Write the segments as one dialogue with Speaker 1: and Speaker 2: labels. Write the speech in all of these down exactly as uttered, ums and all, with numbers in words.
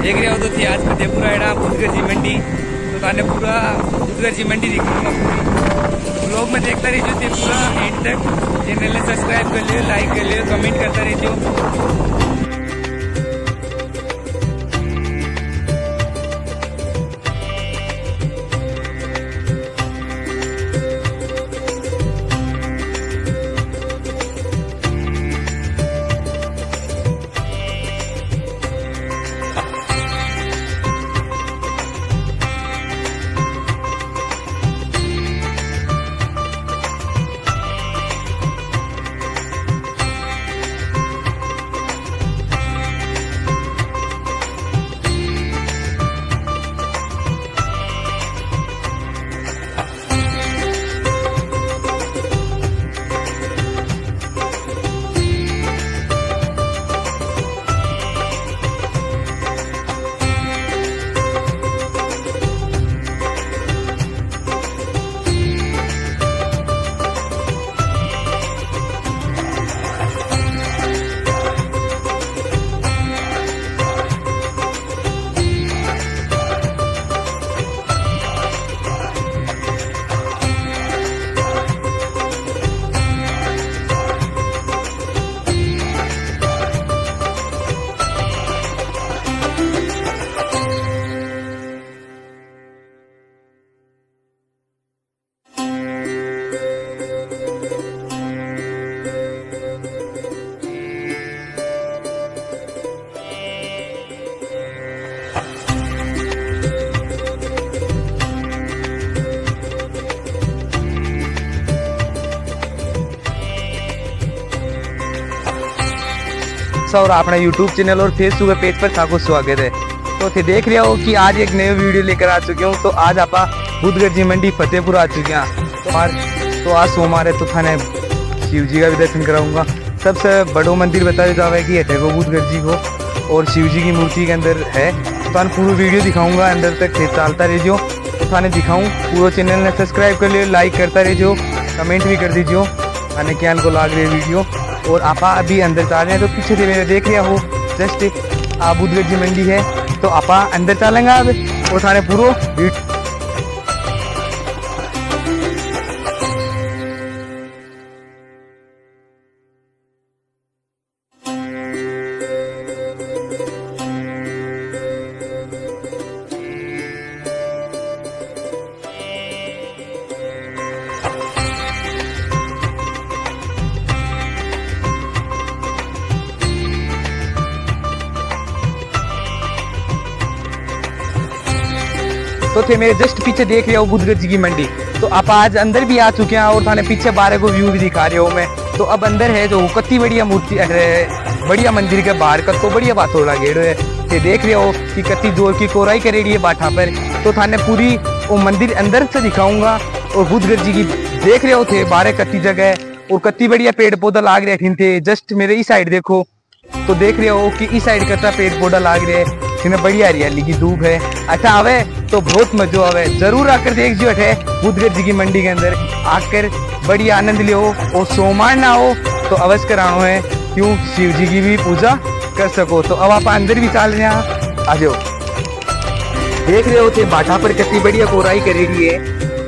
Speaker 1: देख रहे हो तो थी आज फतेहपुरा एड़ा बुधगढ़ जी मंडी तो थाने पूरा बुधगढ़ जी मंडी दिखाऊंगा पूरी ब्लॉग में देखता रहिए थे पूरा एंड तक। चैनल ने सब्सक्राइब कर लियो, लाइक कर लियो, कमेंट करता रहिए। और अपना यूट्यूब चैनल और फेसबुक पेज पर थाको स्वागत है। तो थे देख रहे हो कि आज एक नई वीडियो लेकर आ चुके हूँ। तो आज आप बुधगढ़ जी मंडी फतेहपुर आ चुके हैं। तो, तो आज सोमवार है तो थाने शिव जी का भी दर्शन कराऊंगा। सबसे बड़ो मंदिर बताया जावे कि है वो बुधगढ़ जी को और शिव जी की मूर्ति के अंदर है। तो थाने पूरी वीडियो दिखाऊंगा, अंदर तक चलता रहिए। तो थाने दिखाऊँ पूरा चैनल ने सब्सक्राइब कर लियो, लाइक करता रहिए, कमेंट भी कर दीजिए थाने क्या को लाग रही वीडियो। और आपा अभी अंदर चल रहे हैं। तो पीछे से मेरे देख रहे हो जस्ट आ बुधगढ़ जी मंडी है। तो आपा अंदर चलेंगे अब और थाने पूरा तो थे मेरे जस्ट पीछे देख रहे हो बुधगढ़ जी की मंडी। तो आप आज अंदर भी आ चुके हैं और थाने पीछे बारह को व्यू भी दिखा रहे हो मैं। तो अब अंदर है जो कत्ती बढ़िया मूर्ति बढ़िया मंदिर के बाहर कत्तो बढ़िया बात हो गेड़ो है। ते देख रहे हो कि कत्ती जोर की कोराई करेड़ी है बाठा पर। तो थाने पूरी वो मंदिर अंदर से दिखाऊंगा। और बुधगढ़ जी की देख रहे हो थे बारह कत्ती जगह और कत्ती बढ़िया पेड़ पौधा लाग रहे थे। जस्ट मेरे इस साइड देखो तो देख रहे हो कि इस साइड कत्ता पेड़ पौधा लाग रहे हैं, बढ़िया हरियाली की धूप है। अच्छा आवे तो बहुत मजो आवे, जरूर आकर देख जो है बुधगढ़ जी की मंडी के अंदर आकर बढ़िया आनंद लियो। और सोमवार ना हो तो अवश्य करानो है, क्यों शिव जी की भी पूजा कर सको। तो अब आप अंदर भी चल रहे हैं, आ जाओ। देख रहे हो थे बाठा पर कितनी बढ़िया कोराई करेगी है।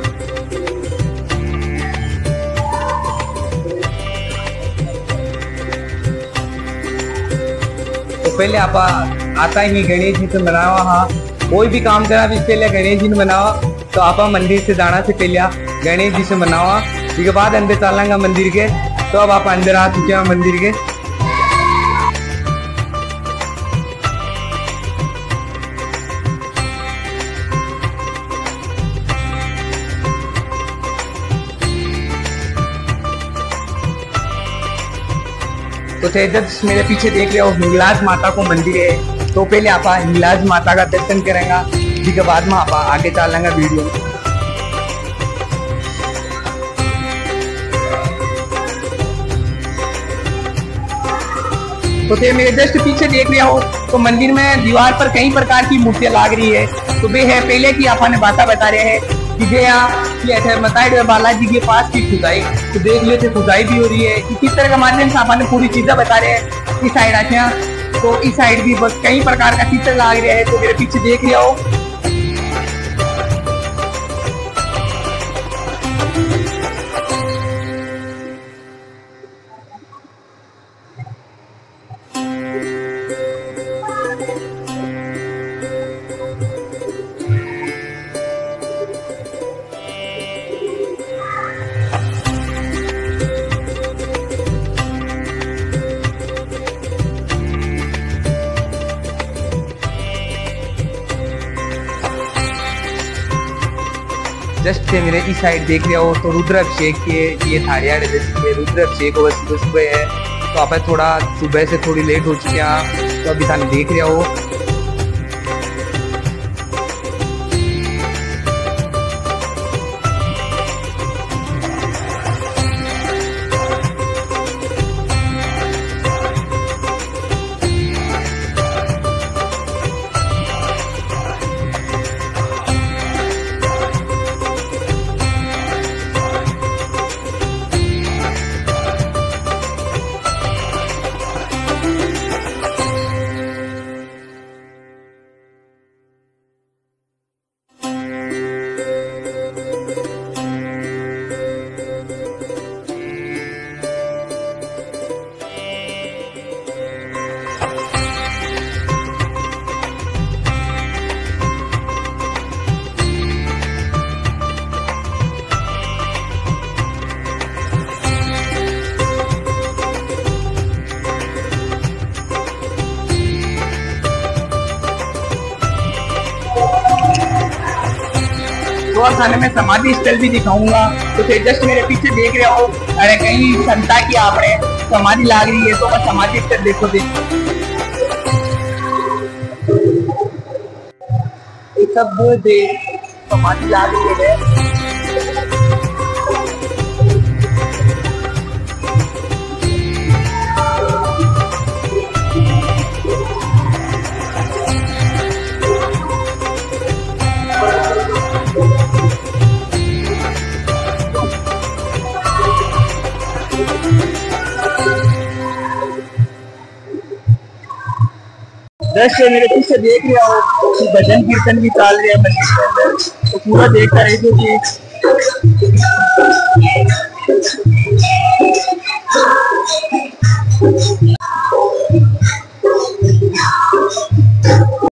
Speaker 1: तो पहले आप आता ही गणेश जी से मनावा। हाँ कोई भी काम करा भी पहले गणेश जी ने मनावा। तो आप मंदिर से जाना से पहले गणेश जी से मनावा, उसके बाद अंदर चलेंगे मंदिर के। तो अब आप अंदर आ चुके हैं मंदिर के। तो थे जब मेरे पीछे देख रहे हो हिंगलाज माता को मंदिर है। तो पहले आप हिंगलाज माता का दर्शन करेंगे, जिसके बाद में आप आगे चलेंगे वीडियो। तो थे मेरे जस्ट पीछे देख रहे हो तो मंदिर में दीवार पर कई प्रकार की मूर्तियां लाग रही है। तो वे है पहले की आपने बातें बता रहे हैं कि जे यहाँ बताए बालाजी के पास की खुदाई। तो देख लेते खुदाई भी हो रही है, किस तरह के माध्यम से आपने पूरी चीजें बता रहे हैं। इस साइड आते तो इस साइड भी बस कई प्रकार का चित्र लाग रहा है, तो मेरे पीछे देख रहे हो। जस्ट से मेरे इस साइड देख रहे हो तो रुद्राभिषेक के ये थालियां जैसे रुद्राभिषेक हो सुबह सुबह है, तो आप थोड़ा सुबह से थोड़ी लेट हो चुके हैं, तो अभी थाने देख रहे हो। तो और थाने में समाधि स्थल भी दिखाऊंगा, तो फिर जस्ट मेरे पीछे देख रहे हो, अरे कहीं संता की आपने समाधि लाग रही है, तो मैं समाधि स्थल देखो दे सब दे समाधि लाग रही है। दृश्य मेरे पीछे देख रहे हो कि भजन कीर्तन भी चल रहे हैं मंदिर के अंदर, तो पूरा देखता रहे जो कि